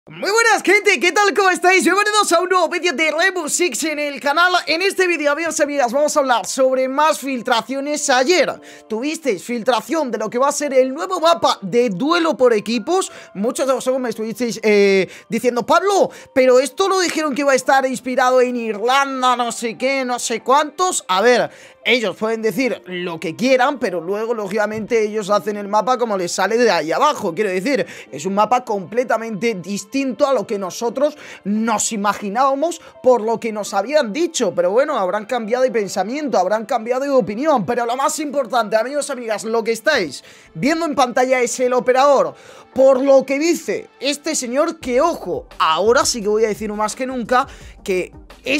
Muy buenas gente, ¿qué tal? ¿Cómo estáis? Bienvenidos a un nuevo vídeo de Rainbow Six en el canal. En este vídeo, amigos y amigas, vamos a hablar sobre más filtraciones. Ayer tuvisteis filtración de lo que va a ser el nuevo mapa de duelo por equipos. Muchos de vosotros me estuvisteis diciendo, Pablo, pero esto lo dijeron que iba a estar inspirado en Irlanda, no sé qué, no sé cuántos. A ver, ellos pueden decir lo que quieran, pero luego, lógicamente, ellos hacen el mapa como les sale de ahí abajo. Quiero decir, es un mapa completamente distinto a lo que nosotros nos imaginábamos por lo que nos habían dicho. Pero bueno, habrán cambiado de pensamiento, habrán cambiado de opinión. Pero lo más importante, amigos y amigas, lo que estáis viendo en pantalla es el operador. Por lo que dice este señor, que ojo, ahora sí que voy a decir más que nunca que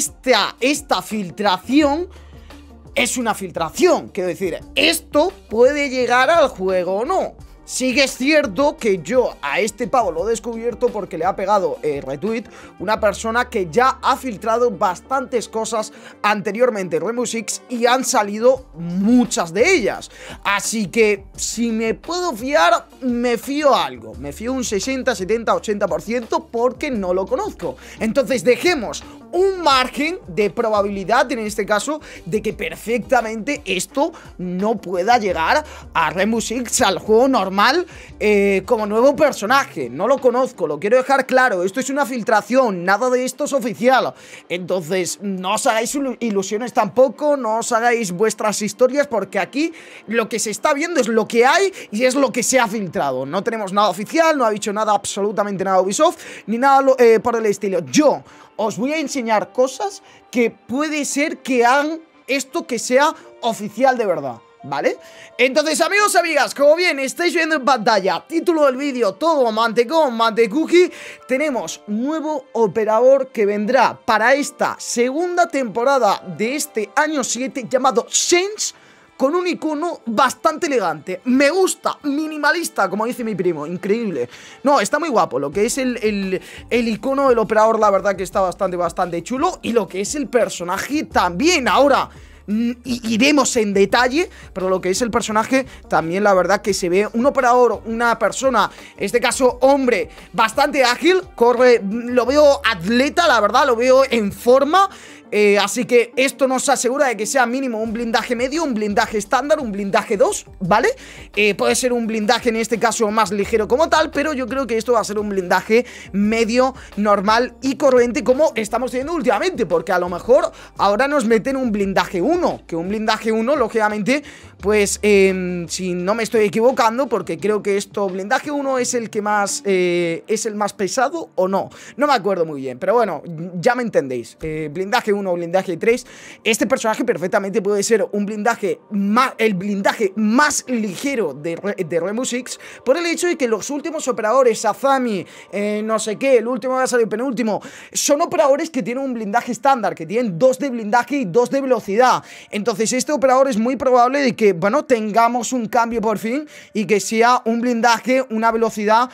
esta filtración es una filtración. Quiero decir, esto puede llegar al juego o no. Sí que es cierto que yo a este pavo lo he descubierto porque le ha pegado retweet una persona que ya ha filtrado bastantes cosas anteriormente en Rainbow Six y han salido muchas de ellas. Así que si me puedo fiar, me fío algo. Me fío un 60, 70, 80% porque no lo conozco. Entonces dejemos un margen de probabilidad, en este caso, de que perfectamente esto no pueda llegar a Rainbow Six, al juego normal, como nuevo personaje. No lo conozco, lo quiero dejar claro. Esto es una filtración, nada de esto es oficial. Entonces, no os hagáis ilusiones tampoco, no os hagáis vuestras historias, porque aquí lo que se está viendo es lo que hay y es lo que se ha filtrado. No tenemos nada oficial, no ha dicho nada, absolutamente nada Ubisoft, ni nada por el estilo. Yo os voy a enseñar cosas que puede ser que hagan esto que sea oficial de verdad, ¿vale? Entonces, amigos y amigas, como bien estáis viendo en pantalla, título del vídeo, todo mantecón, mantecuki, tenemos nuevo operador que vendrá para esta segunda temporada de este año 7 llamado Sense, con un icono bastante elegante. Me gusta, minimalista, como dice mi primo, increíble. No, está muy guapo, lo que es el icono del operador, la verdad que está bastante chulo. Y lo que es el personaje también. Ahora iremos en detalle, pero lo que es el personaje también, la verdad que se ve un operador, una persona, en este caso hombre, bastante ágil, corre, lo veo atleta, la verdad, lo veo en forma. Así que esto nos asegura de que sea mínimo un blindaje medio, un blindaje estándar, un blindaje 2, ¿vale? Puede ser un blindaje en este caso más ligero como tal, pero yo creo que esto va a ser un blindaje medio, normal y corriente como estamos teniendo últimamente, porque a lo mejor ahora nos meten un blindaje 1, que un blindaje 1, lógicamente, pues si no me estoy equivocando, porque creo que esto, blindaje 1 es el que más, es el más pesado o no me acuerdo muy bien, pero bueno, ya me entendéis. Blindaje 1 o blindaje 3, este personaje perfectamente puede ser un blindaje el blindaje más ligero de Rainbow Six, por el hecho de que los últimos operadores, Azami, no sé qué, el último va a salir penúltimo, son operadores que tienen un blindaje estándar, que tienen 2 de blindaje y 2 de velocidad. Entonces este operador es muy probable de que, bueno, tengamos un cambio por fin y que sea un blindaje, una velocidad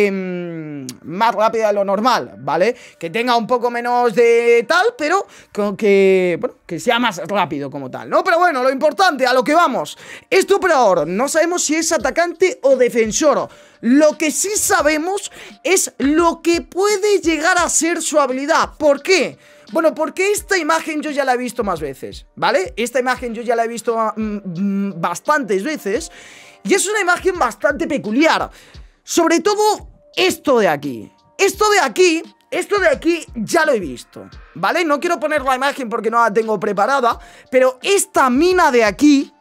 más rápida de lo normal, ¿vale? Que tenga un poco menos de tal, pero con que, bueno, que sea más rápido como tal, ¿no? Pero bueno, lo importante, a lo que vamos. Este operador, no sabemos si es atacante o defensor. Lo que sí sabemos es lo que puede llegar a ser su habilidad. ¿Por qué? Bueno, porque esta imagen yo ya la he visto más veces, ¿vale? Esta imagen yo ya la he visto bastantes veces y es una imagen bastante peculiar. Sobre todo esto de aquí. Esto de aquí ya lo he visto, ¿vale? No quiero poner la imagen porque no la tengo preparada, pero esta mina de aquí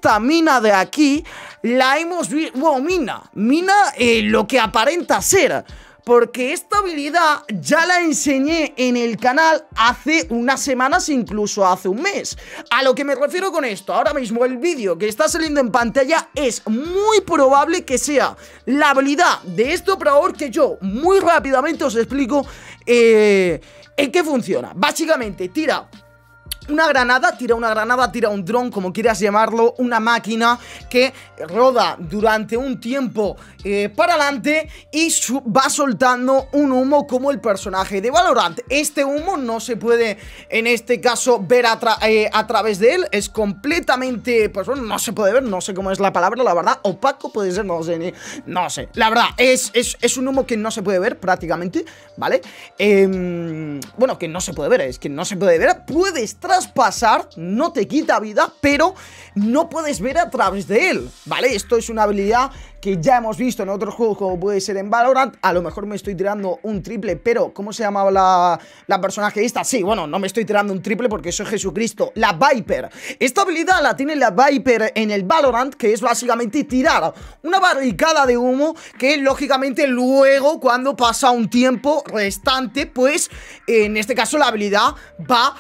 la hemos visto. Bueno, lo que aparenta ser, porque esta habilidad ya la enseñé en el canal hace unas semanas, incluso hace un mes. A lo que me refiero con esto, ahora mismo el vídeo que está saliendo en pantalla es muy probable que sea la habilidad de este operador, que yo muy rápidamente os explico en qué funciona. Básicamente tira una granada, tira un dron, como quieras llamarlo, una máquina que roda durante un tiempo para adelante y va soltando un humo como el personaje de Valorant. Este humo no se puede, en este caso, ver a través de él, es completamente, pues bueno, no se puede ver, no sé cómo es la palabra, la verdad, opaco puede ser, no sé, no sé, la verdad, es un humo que no se puede ver prácticamente, ¿vale? Bueno, que no se puede ver, es que no se puede ver, puedes traspasar, no te quita vida, pero no puedes ver a través de él, ¿vale? Esto es una habilidad que ya hemos visto en otros juegos como puede ser en Valorant. A lo mejor me estoy tirando un triple, pero ¿cómo se llamaba la personaje esta? Sí, bueno, no me estoy tirando un triple porque soy Jesucristo, la Viper. Esta habilidad la tiene la Viper en el Valorant, que es básicamente tirar una barricada de humo que lógicamente luego, cuando pasa un tiempo restante, pues en este caso la habilidad va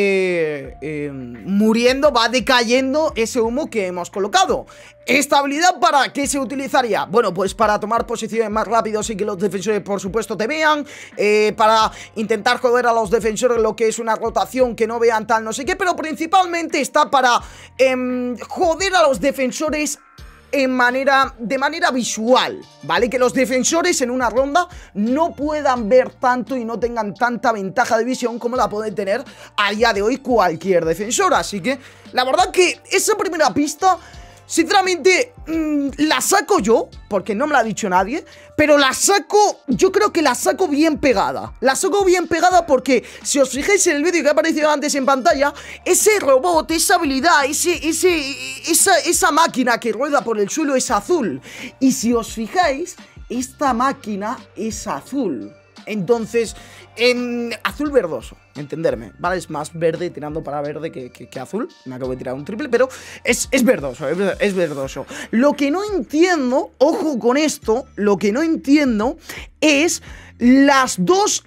muriendo, va decayendo ese humo que hemos colocado. ¿Esta habilidad para qué se utilizaría? Bueno, pues para tomar posiciones más rápidos y que los defensores por supuesto te vean, para intentar joder a los defensores lo que es una rotación, que no vean tal no sé qué, pero principalmente está para joder a los defensores de manera visual, ¿vale? Que los defensores en una ronda no puedan ver tanto y no tengan tanta ventaja de visión como la puede tener a día de hoy cualquier defensor. Así que la verdad que esa primera pista, sinceramente, la saco yo, porque no me la ha dicho nadie, pero la saco, yo creo que la saco bien pegada. La saco bien pegada porque, si os fijáis en el vídeo que ha aparecido antes en pantalla, ese robot, esa habilidad, esa máquina que rueda por el suelo es azul. Y si os fijáis, esta máquina es azul. Entonces, azul verdoso, entenderme, ¿vale? Es más verde, tirando para verde que azul. Me acabo de tirar un triple, pero es verdoso, es verdoso. Lo que no entiendo, ojo con esto, lo que no entiendo es los dos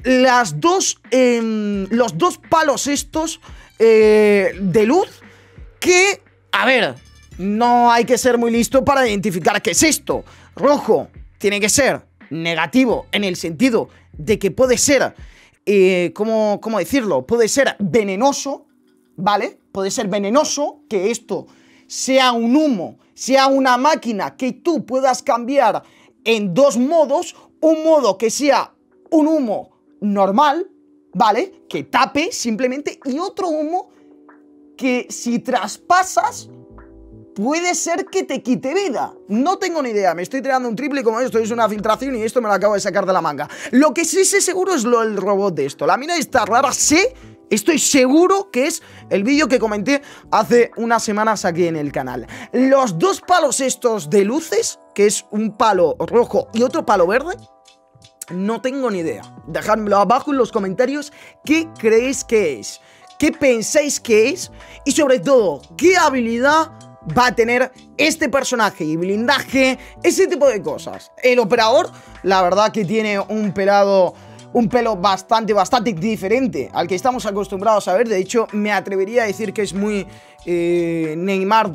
palos estos de luz que, a ver, no hay que ser muy listo para identificar qué es esto. Rojo tiene que ser negativo en el sentido de que puede ser, ¿cómo decirlo? Puede ser venenoso, ¿vale? Puede ser venenoso, que esto sea un humo, sea una máquina que tú puedas cambiar en dos modos. Un modo que sea un humo normal, ¿vale? Que tape simplemente, y otro humo que si traspasas puede ser que te quite vida. No tengo ni idea, me estoy tirando un triple, como esto es una filtración y esto me lo acabo de sacar de la manga. Lo que sí sé seguro es el robot de esto. La mina está rara, estoy seguro que es el vídeo que comenté hace unas semanas aquí en el canal. Los dos palos estos de luces, que es un palo rojo y otro palo verde, no tengo ni idea. Dejadmelo abajo en los comentarios qué creéis que es, qué pensáis que es y sobre todo, qué habilidad va a tener este personaje y blindaje, ese tipo de cosas. El operador, la verdad que tiene un pelo bastante diferente al que estamos acostumbrados a ver. De hecho, me atrevería a decir que es muy Neymar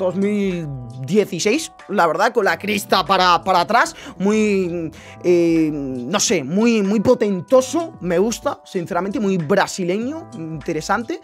2016, la verdad, con la crista para atrás, muy, no sé, muy potentoso, me gusta, sinceramente, muy brasileño, interesante.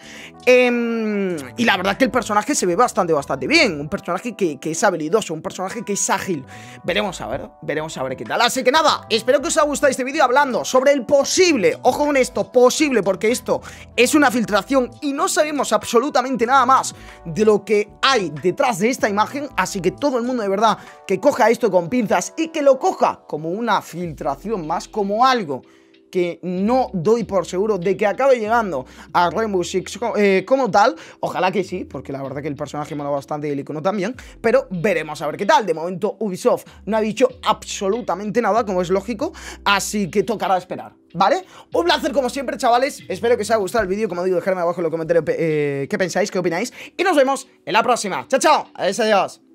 Y la verdad que el personaje se ve bastante bien, un personaje que es habilidoso, un personaje que es ágil. Veremos a ver qué tal. Así que nada, espero que os haya gustado este vídeo hablando sobre el posible, ojo con esto, posible, porque esto es una filtración y no sabemos absolutamente nada más de lo que hay detrás de esta imagen, así que todo el mundo de verdad que coja esto con pinzas y que lo coja como una filtración más, como algo que no doy por seguro de que acabe llegando a Rainbow Six como tal. Ojalá que sí, porque la verdad que el personaje mola bastante y el icono también, pero veremos a ver qué tal. De momento Ubisoft no ha dicho absolutamente nada, como es lógico, así que tocará esperar, ¿vale? Un placer como siempre, chavales. Espero que os haya gustado el vídeo. Como digo, dejadme abajo en los comentarios qué pensáis, qué opináis, y nos vemos en la próxima. Chao, chao. Adiós, adiós.